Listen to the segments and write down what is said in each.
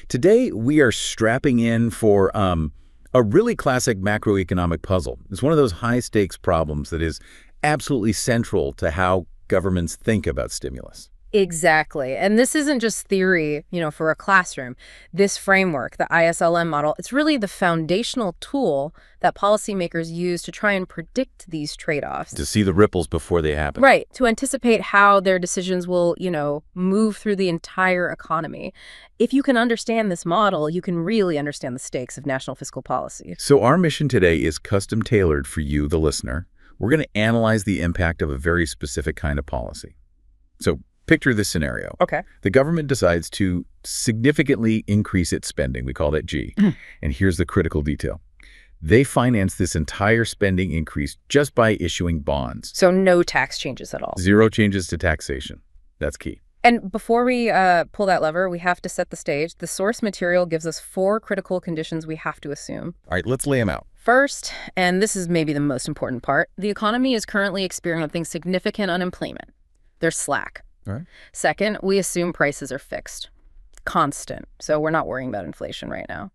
Today, we are strapping in for a really classic macroeconomic puzzle. It's one of those high-stakes problems that is absolutely central to how governments think about stimulus. Exactly. And this isn't just theory, for a classroom. This framework, the ISLM model, it's really the foundational tool that policymakers use to try and predict these trade-offs. To see the ripples before they happen. Right. To anticipate how their decisions will, move through the entire economy. If you can understand this model, you can really understand the stakes of national fiscal policy. So our mission today is custom tailored for you, the listener. We're going to analyze the impact of a very specific kind of policy. So picture this scenario. Okay. The government decides to significantly increase its spending. We call that G. And here's the critical detail. They finance this entire spending increase just by issuing bonds. So no tax changes at all. Zero changes to taxation. That's key. And before we pull that lever, we have to set the stage. The source material gives us 4 critical conditions we have to assume. All right, let's lay them out. First, and this is maybe the most important part, the economy is currently experiencing significant unemployment. There's slack. All right. Second, we assume prices are fixed, constant, so we're not worrying about inflation right now.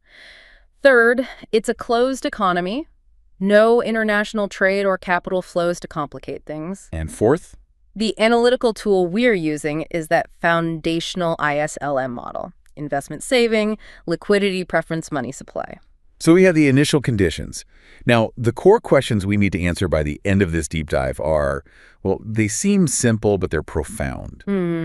Third, it's a closed economy, no international trade or capital flows to complicate things. And fourth? The analytical tool we're using is that foundational ISLM model, investment saving, liquidity preference money supply. So we have the initial conditions. Now, the core questions we need to answer by the end of this deep dive are, well, they seem simple, but they're profound.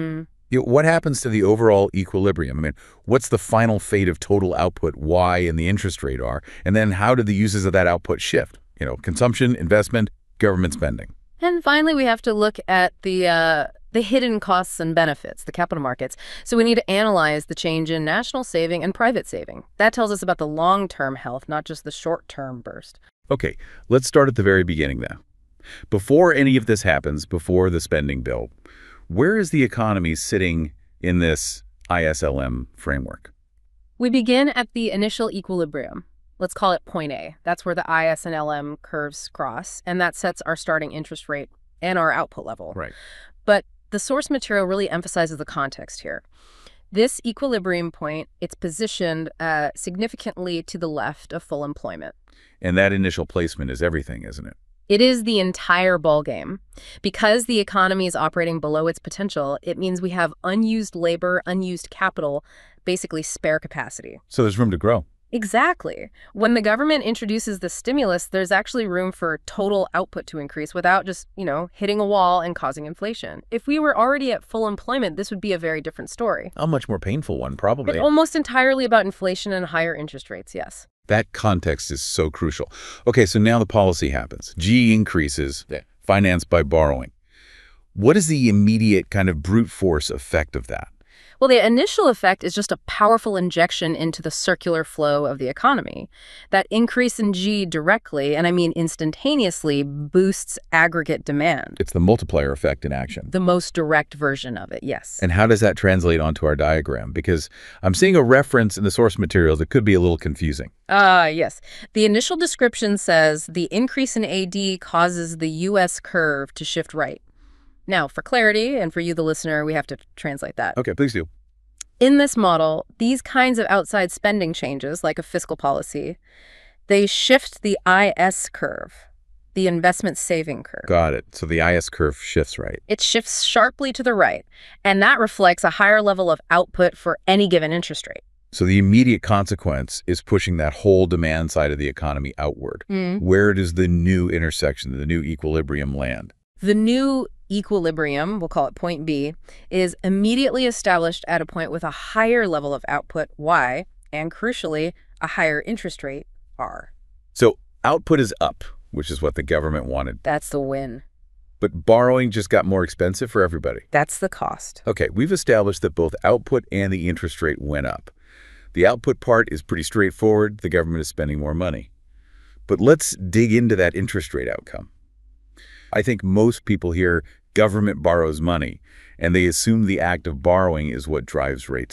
What happens to the overall equilibrium? I mean, what's the final fate of total output, Y, and the interest rate are? And then how do the uses of that output shift? Consumption, investment, government spending. And finally, we have to look at the hidden costs and benefits, the capital markets. So we need to analyze the change in national saving and private saving. That tells us about the long-term health, not just the short-term burst. Okay, let's start at the very beginning then. Before any of this happens, before the spending bill, where is the economy sitting in this ISLM framework? We begin at the initial equilibrium. Let's call it point A. That's where the IS and LM curves cross, and that sets our starting interest rate and our output level. Right. But the source material really emphasizes the context here. This equilibrium point, it's positioned significantly to the left of full employment. And that initial placement is everything, isn't it? It is the entire ballgame. Because the economy is operating below its potential, it means we have unused labor, unused capital, basically spare capacity. So there's room to grow. Exactly. When the government introduces the stimulus, there's actually room for total output to increase without just, hitting a wall and causing inflation. If we were already at full employment, this would be a very different story. A much more painful one, probably. But almost entirely about inflation and higher interest rates, yes. That context is so crucial. Okay, so now the policy happens. G increases, financed by borrowing. What is the immediate kind of brute force effect of that? Well, the initial effect is just a powerful injection into the circular flow of the economy. That increase in G directly, and I mean instantaneously, boosts aggregate demand. It's the multiplier effect in action. The most direct version of it, yes. And how does that translate onto our diagram? Because I'm seeing a reference in the source material that could be a little confusing. Yes. The initial description says the increase in AD causes the U.S. curve to shift right. Now, for clarity, and for you, the listener, we have to translate that. Okay, please do. In this model, these kinds of outside spending changes, like a fiscal policy, they shift the IS curve, the investment saving curve. Got it. So the IS curve shifts right. It shifts sharply to the right, and that reflects a higher level of output for any given interest rate. So the immediate consequence is pushing that whole demand side of the economy outward. Where does the new intersection, the new equilibrium land? The new equilibrium, we'll call it point B, is immediately established at a point with a higher level of output, Y, and crucially, a higher interest rate, R. So output is up, which is what the government wanted. That's the win. But borrowing just got more expensive for everybody. That's the cost. Okay, we've established that both output and the interest rate went up. The output part is pretty straightforward. The government is spending more money. But let's dig into that interest rate outcome. I think most people hear government borrows money, and they assume the act of borrowing is what drives rates up.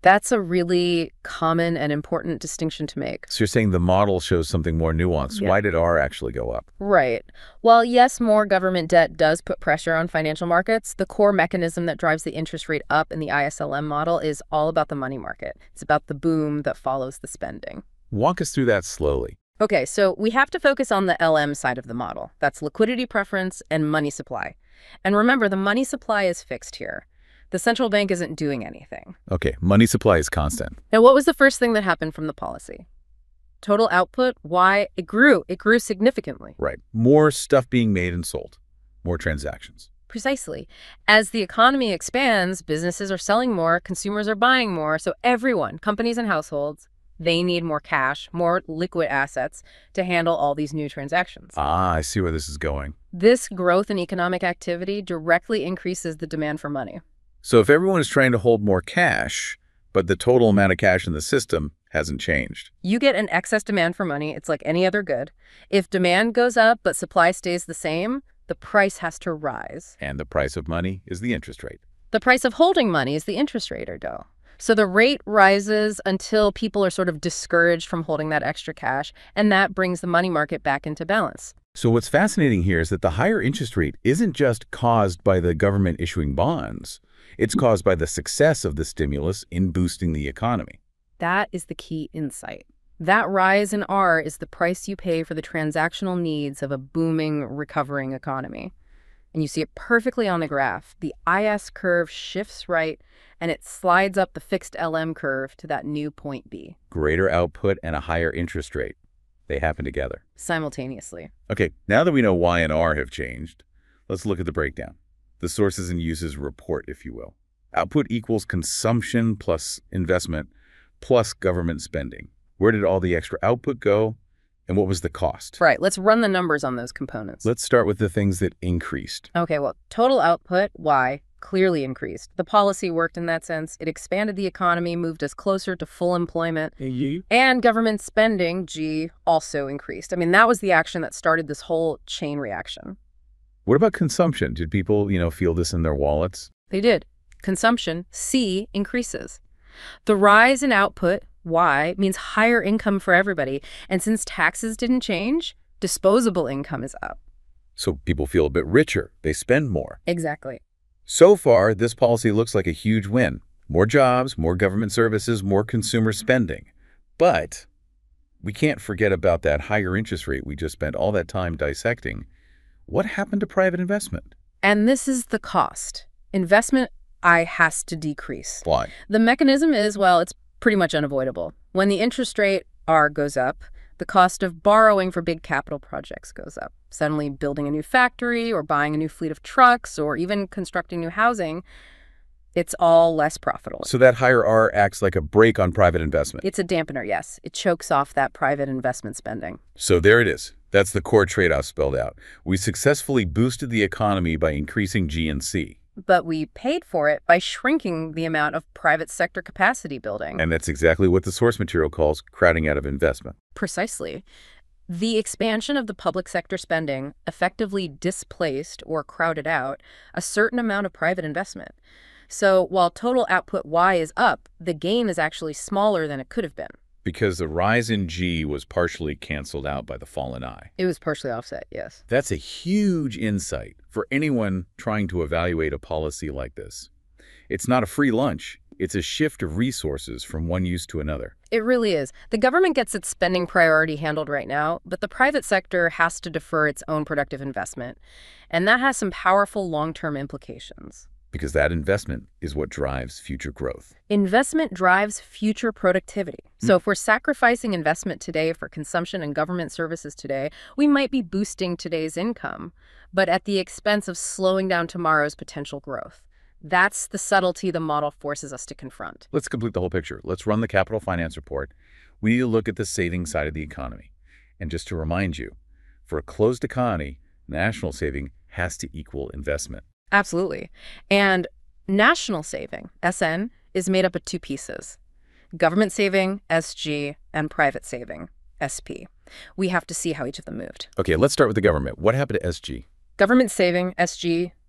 That's a really common and important distinction to make. So you're saying the model shows something more nuanced. Yeah. Why did R actually go up? Right. While yes, more government debt does put pressure on financial markets, the core mechanism that drives the interest rate up in the ISLM model is all about the money market. It's about the boom that follows the spending. Walk us through that slowly. Okay, so we have to focus on the LM side of the model. That's liquidity preference and money supply. And remember, the money supply is fixed here. The central bank isn't doing anything. Okay, money supply is constant. Now, what was the first thing that happened from the policy? Total output, why? It grew. It grew significantly. Right. More stuff being made and sold. More transactions. Precisely. As the economy expands, businesses are selling more, consumers are buying more, so everyone, companies and households, they need more cash, more liquid assets to handle all these new transactions. Ah, I see where this is going. This growth in economic activity directly increases the demand for money. So if everyone is trying to hold more cash, but the total amount of cash in the system hasn't changed. You get an excess demand for money. It's like any other good. If demand goes up but supply stays the same, the price has to rise. And the price of money is the interest rate. The price of holding money is the interest rate, or dough. So the rate rises until people are sort of discouraged from holding that extra cash, and that brings the money market back into balance. So what's fascinating here is that the higher interest rate isn't just caused by the government issuing bonds. It's caused by the success of the stimulus in boosting the economy. That is the key insight. That rise in R is the price you pay for the transactional needs of a booming, recovering economy. And you see it perfectly on the graph. The IS curve shifts right, and it slides up the fixed LM curve to that new point B. Greater output and a higher interest rate. They happen together. Simultaneously. Okay, now that we know Y and R have changed, let's look at the breakdown. The sources and uses report, if you will. Output equals consumption plus investment plus government spending. Where did all the extra output go, and what was the cost? Right, let's run the numbers on those components. Let's start with the things that increased. Okay, well, total output, Y, clearly increased. The policy worked in that sense. It expanded the economy, moved us closer to full employment. And government spending, G, also increased. I mean, that was the action that started this whole chain reaction. What about consumption? Did people, feel this in their wallets? They did. Consumption, C, increases. The rise in output, Y, means higher income for everybody. And since taxes didn't change, disposable income is up. So people feel a bit richer. They spend more. Exactly. So far, this policy looks like a huge win. More jobs, more government services, more consumer spending. But we can't forget about that higher interest rate we just spent all that time dissecting. What happened to private investment? And this is the cost. Investment, I, has to decrease. Why? The mechanism is, well, it's pretty much unavoidable. When the interest rate, R, goes up, the cost of borrowing for big capital projects goes up. Suddenly building a new factory or buying a new fleet of trucks or even constructing new housing, it's all less profitable. So that higher R acts like a brake on private investment. It's a dampener, yes. It chokes off that private investment spending. So there it is. That's the core trade-off spelled out. We successfully boosted the economy by increasing G and C. But we paid for it by shrinking the amount of private sector capacity building. And that's exactly what the source material calls crowding out of investment. Precisely. The expansion of the public sector spending effectively displaced or crowded out a certain amount of private investment. So while total output Y is up, the gain is actually smaller than it could have been. Because the rise in G was partially canceled out by the fall in I. It was partially offset, yes. That's a huge insight for anyone trying to evaluate a policy like this. It's not a free lunch. It's a shift of resources from one use to another. It really is. The government gets its spending priority handled right now, but the private sector has to defer its own productive investment. And that has some powerful long-term implications. Because that investment is what drives future growth. Investment drives future productivity. So if we're sacrificing investment today for consumption and government services today, we might be boosting today's income, but at the expense of slowing down tomorrow's potential growth. That's the subtlety the model forces us to confront. Let's complete the whole picture. Let's run the capital finance report. We need to look at the saving side of the economy. And just to remind you, for a closed economy, national saving has to equal investment. Absolutely. And national saving, SN, is made up of two pieces. Government saving, SG, and private saving, SP. We have to see how each of them moved. Okay, let's start with the government. What happened to SG? Government saving, SG,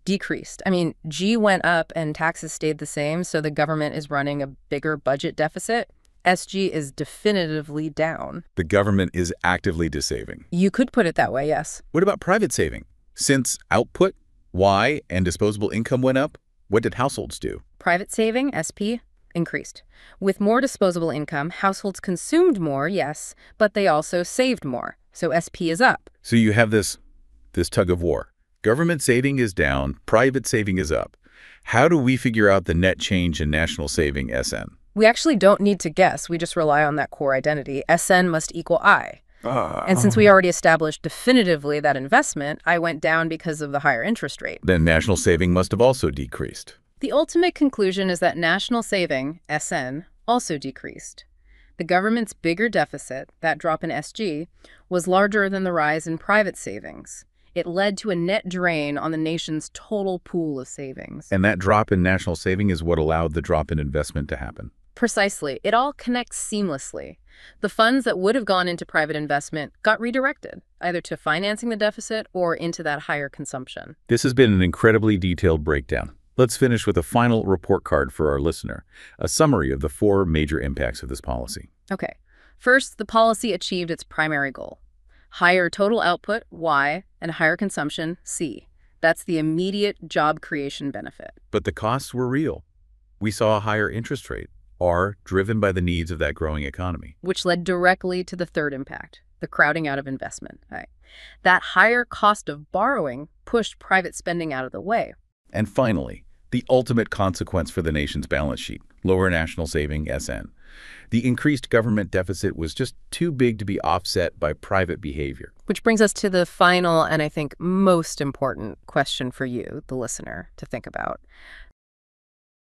Decreased. I mean, G went up and taxes stayed the same, so the government is running a bigger budget deficit. SG is definitively down. The government is actively dissaving. You could put it that way, yes. What about private saving? Since output, Y, and disposable income went up, what did households do? Private saving, SP, increased. With more disposable income, households consumed more, yes, but they also saved more. So SP is up. So you have this tug of war. Government saving is down, private saving is up. How do we figure out the net change in national saving, SN? We actually don't need to guess. We just rely on that core identity. SN must equal I. And since we already established definitively that investment, I went down because of the higher interest rate. Then national saving must have also decreased. The ultimate conclusion is that national saving, SN, also decreased. The government's bigger deficit, that drop in SG, was larger than the rise in private savings. It led to a net drain on the nation's total pool of savings. And that drop in national saving is what allowed the drop in investment to happen. Precisely. It all connects seamlessly. The funds that would have gone into private investment got redirected, either to financing the deficit or into that higher consumption. This has been an incredibly detailed breakdown. Let's finish with a final report card for our listener, a summary of the 4 major impacts of this policy. Okay. First, the policy achieved its primary goal. Higher total output, Y, and higher consumption, C. That's the immediate job creation benefit. But the costs were real. We saw a higher interest rate, R, driven by the needs of that growing economy. Which led directly to the third impact, the crowding out of investment. Right. That higher cost of borrowing pushed private spending out of the way. And finally, the ultimate consequence for the nation's balance sheet, lower national saving, SN. The increased government deficit was just too big to be offset by private behavior. Which brings us to the final and I think most important question for you, the listener, to think about.